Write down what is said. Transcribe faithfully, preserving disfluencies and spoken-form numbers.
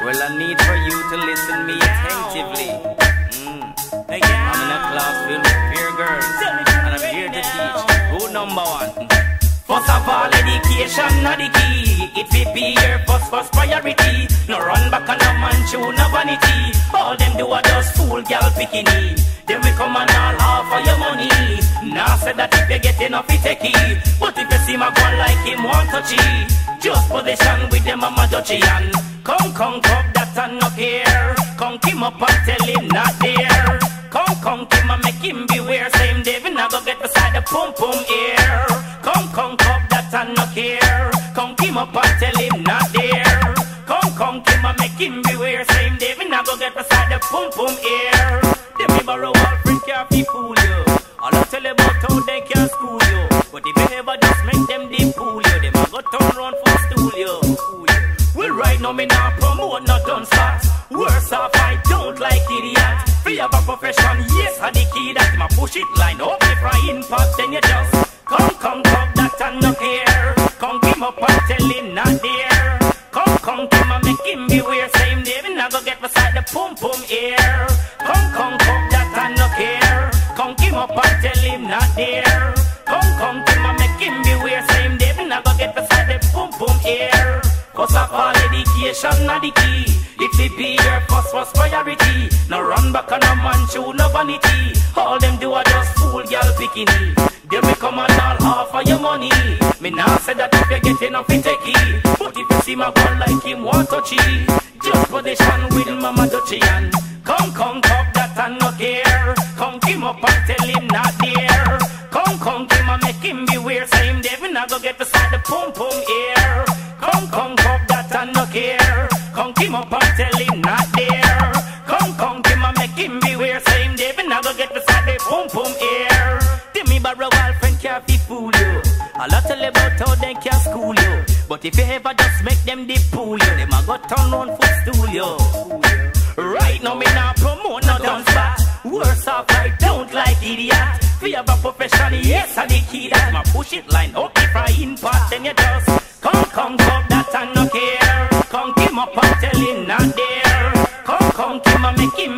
Well, I need for you to listen me attentively. Mm. I'm in a class filled with pure girls, and I'm here to teach. Rule number one. First of all, education not the key. It will be your first, first priority. No run back on no man show, no vanity. All them do are just fool girl bikini. Then we come and all offer your money. Now say that if you get enough, it take it. But if you see my gun like him, want touchy. Just position with them, mama dutchy and come, come, come, that and no care. Come, him up and tell him not there. Come, come, Kim and make him beware. Same day, we now go get beside the pum pum ear. Come, come, come, that and no care. Come, Kim up and tell him not there. Come, come, Kim and make him beware. Same day, we now go get beside the pum pum ear. Them me borrow all friend can't be fool you. All I tell you about how they can't school you. But if you ever just make them deep fool you, them a go turn round for stool you. Well, right now me not promote no done spots. Worse off, I don't like idiot. Free have a profession, yes, I the key that ma push it line up if I impact, then you just come, come, come, that and no care. Come, him up and tell him not there. Come, come, come and make him beware. Same day, we not go get beside the pum pum ear. Come, come, come, that and no care. Come, him up and tell him not there. Come, come, come and make him beware. Same day, we not go get beside the pum pum ear. Cause of all education not the key. It will be your first, first priority. No run back on a man show, no vanity. All them do are just fool girl bikini. Then we come and all offer your money. Me now say that if you get enough, it take it. But if you see my gun like him, want touchy. Just position with mama dutchy and come, come, come, that and no care. Come, him up and tell him not there. Come, come, come and make him beware. Same day, we not go get beside the pum pum ear. Come, come, come, that and no care. Come, him up and tell him not there. Come, come, come and make him beware. Same day, we not go get beside the pum pum ear. Tell me borrow all friend can't be fool you. I'll tell you about how they can school you. But if you ever just make them deep fool you, them a go turn round for stool you. Right now me not promote no done spot. Worse off I don't like idiot. We have a profession, yes I the key that ma push it line up if I impact, then you just come, come, come, that and no care. Come, him up and tell him not there. Come, come, come and make him